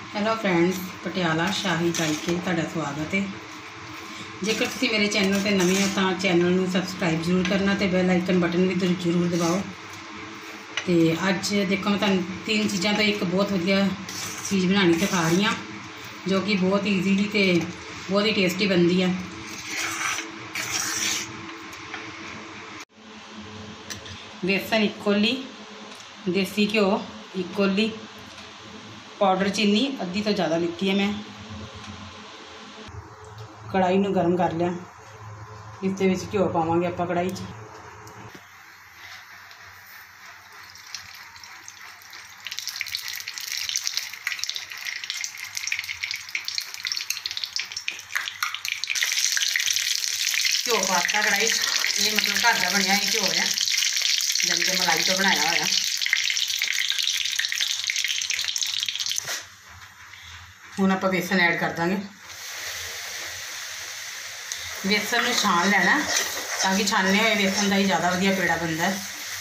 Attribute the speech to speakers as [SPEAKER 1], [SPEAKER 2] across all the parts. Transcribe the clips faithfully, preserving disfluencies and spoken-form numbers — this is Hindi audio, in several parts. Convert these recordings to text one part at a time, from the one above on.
[SPEAKER 1] हेलो फ्रेंड्स, पटियाला शाही चाय के तुहाडा स्वागत है। जेकर तुसीं मेरे चैनल पर नवे हो तो चैनल में सबसक्राइब जरूर करना तो बैल आइकन बटन भी जरूर दबाओ। तो अज देखो मैं तुहानूं तीन चीज़ों तो एक बहुत वधिया चीज़ बनानी सिखा रही हाँ, जो कि बहुत ईजीली तो बहुत ही टेस्टी बनती है। बेसन एक कोली, देसी घ्यो एक कोली, पाउडर चीनी अद्धी तो ज़्यादा लीती है मैं। कढ़ाई नूं गर्म कर लिया, इस घ्यो पावांगे आपां कढ़ाई च। घ्यो पाता कढ़ाई, ये मतलब घर का बनया ही घ्यो है, जम के मलाई तो बनाया होया। हुण आपां बेसन ऐड कर देंगे। बेसन में छान लेना ताकि छाने हुए बेसन का ही ज़्यादा वधिया पेड़ा बनता है।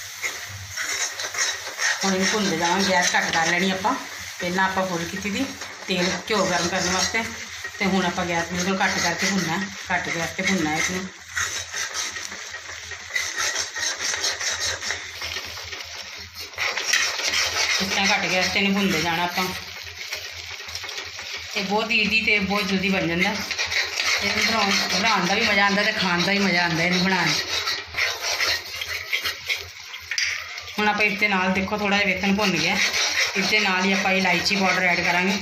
[SPEAKER 1] हुण इहनूं भुनदे जावांगे, गैस घट कर लैनी आपां। पहलां आपां फुल कीती दी तेल घ्यो गर्म करने वास्ते, तो हुण आपां गैस बिल्कुल घट करके भुनना, घट गैस पर भुनना है इसनूं। इस तरह घट गैस पर इन्हूं भुनदे जाना आपां। ये बहुत ईजी तो बहुत जल्दी बन जाता है। इन्हूं बनाने का भी मज़ा आता तो खाने का भी मज़ा आता है इन्हूं बनाने। हुण आपां इसदे नाल देखो थोड़ा जिहा बेसन भुन गया, इसदे नाल ही आपां इलायची पाउडर ऐड करांगे।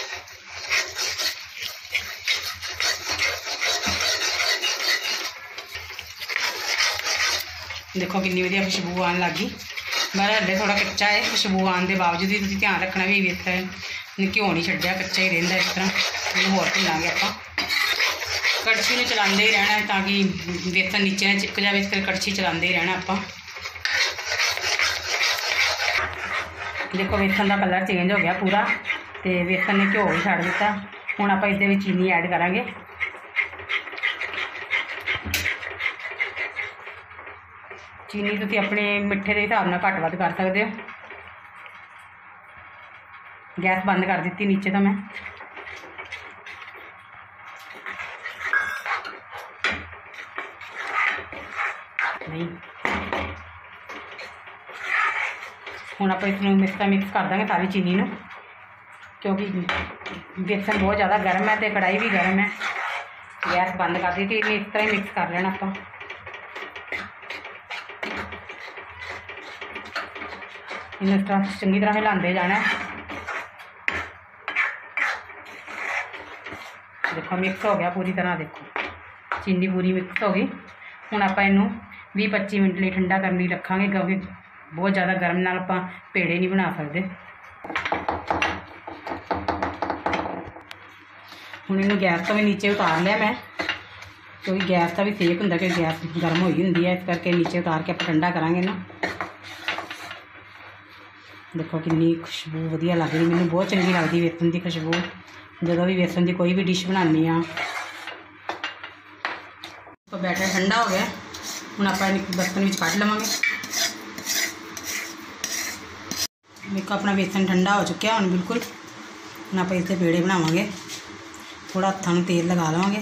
[SPEAKER 1] देखो कितनी वधिया खुशबू आने लग गई। पर हल्ले थोड़ा कच्चा है, खुशबू आने के बावजूद भी तुसीं ध्यान रखना भी बेसन घ्यो नहीं छड्डिया, कच्चा ही रहिंदा। इस तरह इन्हूं होर भुनांगे आपां। कड़छी में चलाते ही रहना है ताकि बेसन नीचे ना चिपक जाए, इस करके कड़छी चलाते ही रहना आपां। देखो बेसन का कलर चेंज हो गया पूरा, तो बेसन ने घ्यो भी छड्ड दिता। हुण आपां इस दे विच चीनी ऐड करांगे। चीनी तुसीं अपने मिठे के हिसाब नाल घट वध कर सकते हो। गैस बंद कर दी नीचे तो मैं। नहीं हुण आपां इसनूं मिक्स मिक्स कर देंगे सारी चीनी नूं, क्योंकि बेसन बहुत ज़्यादा गर्म है तो कढ़ाई भी गर्म है। गैस बंद कर दी थी, इस तरह ही मिक्स कर लेना आपां। इन्हूं इस तरह चंगी तरह हिलाते जाना है। देखो मिक्स हो गया पूरी तरह, देखो चीनी पूरी मिक्स हो गई। हुण आपां इहनूं बीस पच्ची मिनट लिए ठंडा करने लिए रखांगे, क्योंकि बहुत ज़्यादा गर्म नाल आपां पेड़े नहीं बना सकते। हुण इहनूं गैस तो भी नीचे उतार लिया मैं, क्योंकि गैस का भी सेक हुंदा कि गैस गर्म होई हुंदी है, इस करके नीचे उतार के आपां ठंडा करांगे ना। देखो कितनी खुशबू वधिया लग रही, मैनूं बहुत चंगी लगदी बेसन की खुशबू। जो भी बेसन की कोई भी डिश बनानी हाँ। तो बैटर ठंडा हो गया, हुण आपां बर्तन में कढ़ लवांगे। देखो अपना बेसन ठंडा हो चुका हुण बिल्कुल। हुण आपां इसके पेड़े बनावांगे। थोड़ा हत्थां नूं तेल लगा लवांगे।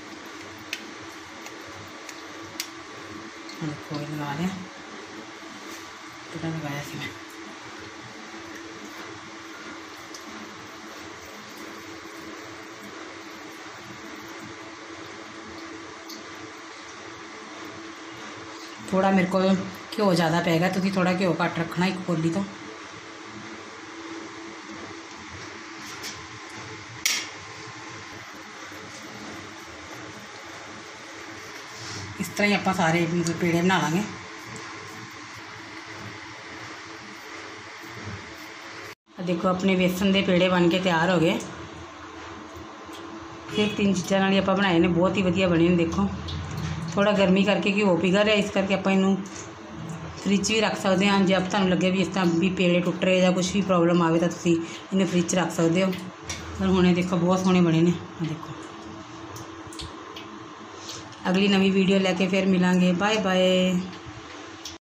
[SPEAKER 1] देखो लगा लिया, थोड़ा लगाया सी मैं। थोड़ा मेरे को घ्यो ज़्यादा पेगा, तो थोड़ा घ्यो घट रखना एक कोली तो। इस तरह ही आपां सारे पेड़े बना लांगे। देखो अपने बेसन के पेड़े बन के तैयार हो गए। सिर्फ तीन चीज़ों नाल ही आपां बनाए ने, बहुत ही वधिया बने ने। देखो थोड़ा गर्मी करके घ्यो पिघल रहा, इस करके आपां इहनूं फ्रिज भी रख सकते हैं। जे आप लगे भी इस तरह भी पेड़े टुट रहे या कुछ भी प्रॉब्लम आए तो तुसीं इन्हें फ्रिज रख सकते हो। पर हुणे देखो बहुत सोहने बने ने। देखो अगली नवी वीडियो लैके फिर मिलांगे। Bye bye.